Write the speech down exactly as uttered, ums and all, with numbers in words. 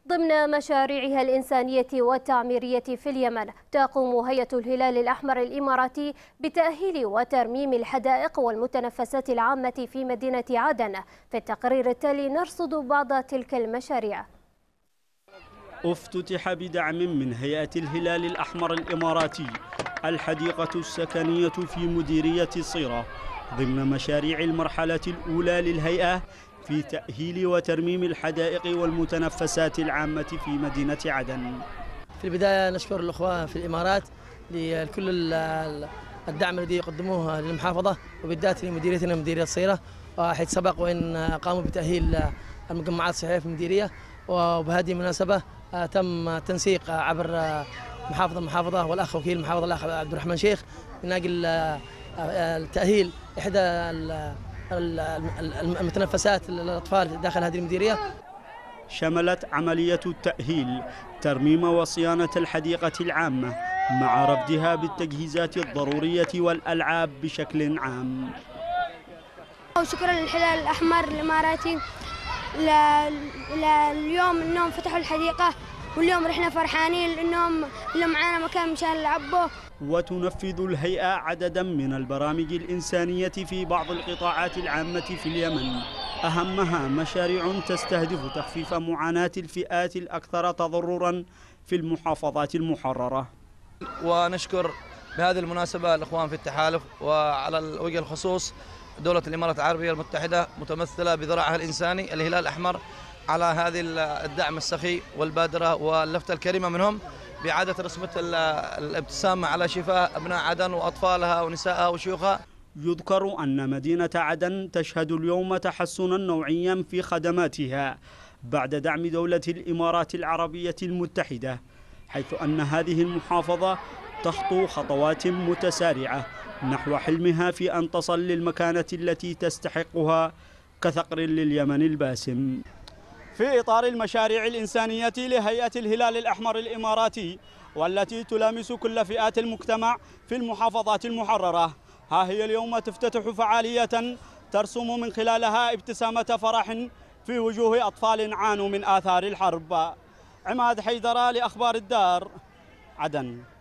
ضمن مشاريعها الإنسانية والتعميرية في اليمن، تقوم هيئة الهلال الأحمر الإماراتي بتأهيل وترميم الحدائق والمتنفسات العامة في مدينة عدن. في التقرير التالي نرصد بعض تلك المشاريع. افتتح بدعم من هيئة الهلال الأحمر الإماراتي الحديقة السكنية في مديرية صيرة ضمن مشاريع المرحلة الأولى للهيئة في تأهيل وترميم الحدائق والمتنفسات العامة في مدينة عدن. في البداية نشكر الأخوة في الإمارات لكل الدعم الذي يقدموه للمحافظة وبالذات لمديريتنا مديرية صيرة، حيث سبق وإن قاموا بتأهيل المجمعات الصحية في المديرية. وبهذه المناسبة تم تنسيق عبر محافظ المحافظة والأخ وكيل المحافظة الأخ عبد الرحمن شيخ من أجل التأهيل إحدى المتنفسات للأطفال داخل هذه المديرية. شملت عملية التأهيل ترميم وصيانة الحديقة العامة مع رفدها بالتجهيزات الضرورية والألعاب بشكل عام. وشكرا للهلال الأحمر الإماراتي اليوم انهم فتحوا الحديقة، واليوم رحنا فرحانين لانهم اللي معانا مكان مشان نلعبه. وتنفذ الهيئة عددا من البرامج الإنسانية في بعض القطاعات العامة في اليمن، أهمها مشاريع تستهدف تخفيف معاناة الفئات الأكثر تضررا في المحافظات المحررة. ونشكر بهذه المناسبة الإخوان في التحالف، وعلى وجه الخصوص دولة الإمارات العربية المتحدة متمثلة بذراعها الإنساني الهلال الأحمر على هذه الدعم السخي والبادرة واللفتة الكريمة منهم بإعادة رسمة الابتسامة على شفاه أبناء عدن وأطفالها ونسائها وشيوخها. يذكر أن مدينة عدن تشهد اليوم تحسنا نوعيا في خدماتها بعد دعم دولة الإمارات العربية المتحدة، حيث أن هذه المحافظة تخطو خطوات متسارعة نحو حلمها في أن تصل للمكانة التي تستحقها كثأر لليمن الباسم. في إطار المشاريع الإنسانية لهيئة الهلال الأحمر الإماراتي والتي تلامس كل فئات المجتمع في المحافظات المحررة، ها هي اليوم تفتتح فعالية ترسم من خلالها ابتسامة فرح في وجوه أطفال عانوا من آثار الحرب. عماد حيدر لأخبار الدار، عدن.